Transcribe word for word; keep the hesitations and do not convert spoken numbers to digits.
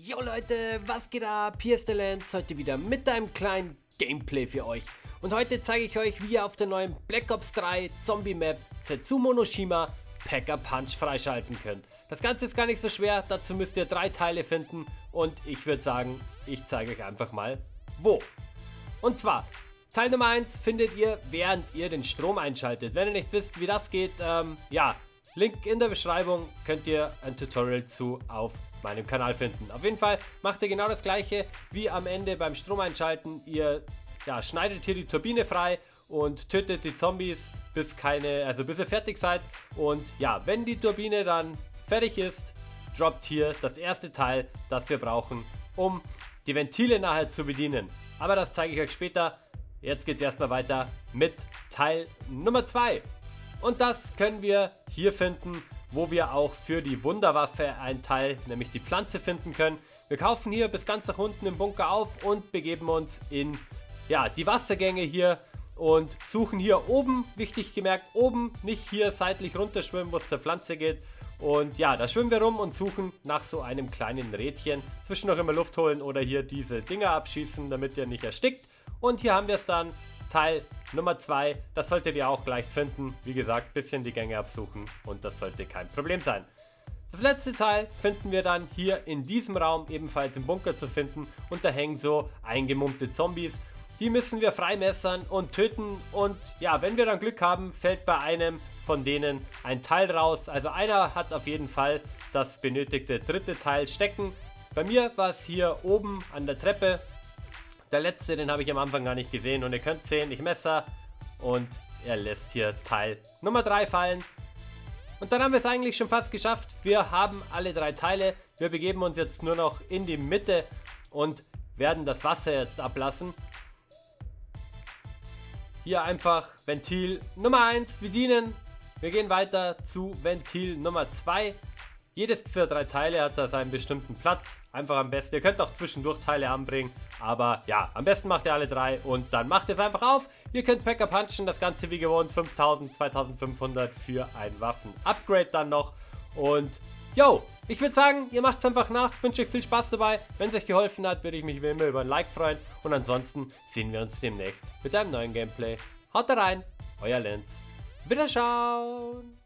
Jo Leute, was geht ab? Hier ist der Lance, heute wieder mit einem kleinen Gameplay für euch. Und heute zeige ich euch, wie ihr auf der neuen Black Ops drei Zombie Map Zetsumo no Shima Pack-a-Punch freischalten könnt. Das Ganze ist gar nicht so schwer, dazu müsst ihr drei Teile finden und ich würde sagen, ich zeige euch einfach mal wo. Und zwar, Teil Nummer eins findet ihr, während ihr den Strom einschaltet. Wenn ihr nicht wisst, wie das geht, ähm, ja, Link in der Beschreibung, könnt ihr ein Tutorial zu auf meinem Kanal finden. Auf jeden Fall macht ihr genau das gleiche wie am Ende beim Strom einschalten. Ihr ja, schneidet hier die Turbine frei und tötet die Zombies, bis keine, also bis ihr fertig seid. Und ja, wenn die Turbine dann fertig ist, droppt hier das erste Teil, das wir brauchen, um die Ventile nachher zu bedienen. Aber das zeige ich euch später. Jetzt geht es erstmal weiter mit Teil Nummer zwei. Und das können wir hier finden, wo wir auch für die Wunderwaffe ein Teil, nämlich die Pflanze, finden können. Wir kaufen hier bis ganz nach unten im Bunker auf und begeben uns in ja, die Wassergänge hier und suchen hier oben, wichtig gemerkt, oben, nicht hier seitlich runterschwimmen, wo es zur Pflanze geht. Und ja, da schwimmen wir rum und suchen nach so einem kleinen Rädchen. Zwischendurch immer Luft holen oder hier diese Dinger abschießen, damit ihr nicht erstickt. Und hier haben wir es dann. Teil Nummer zwei, das solltet ihr auch gleich finden. Wie gesagt, bisschen die Gänge absuchen und das sollte kein Problem sein. Das letzte Teil finden wir dann hier in diesem Raum, ebenfalls im Bunker zu finden. Und da hängen so eingemummte Zombies. Die müssen wir freimessern und töten. Und ja, wenn wir dann Glück haben, fällt bei einem von denen ein Teil raus. Also einer hat auf jeden Fall das benötigte dritte Teil stecken. Bei mir war es hier oben an der Treppe. Der letzte, den habe ich am Anfang gar nicht gesehen und ihr könnt sehen, ich messer und er lässt hier Teil Nummer drei fallen. Und dann haben wir es eigentlich schon fast geschafft. Wir haben alle drei Teile. Wir begeben uns jetzt nur noch in die Mitte und werden das Wasser jetzt ablassen. Hier einfach Ventil Nummer eins bedienen. Wir gehen weiter zu Ventil Nummer zwei. Jedes dieser drei Teile hat da seinen bestimmten Platz. Einfach am besten. Ihr könnt auch zwischendurch Teile anbringen. Aber ja, am besten macht ihr alle drei und dann macht ihr es einfach auf. Ihr könnt Packer punchen. Das Ganze wie gewohnt fünftausend, zweitausendfünfhundert für ein Waffen-Upgrade dann noch. Und yo, ich würde sagen, ihr macht es einfach nach. Ich wünsche euch viel Spaß dabei. Wenn es euch geholfen hat, würde ich mich wie immer über ein Like freuen. Und ansonsten sehen wir uns demnächst mit einem neuen Gameplay. Haut rein, euer Lance. Wiederschauen!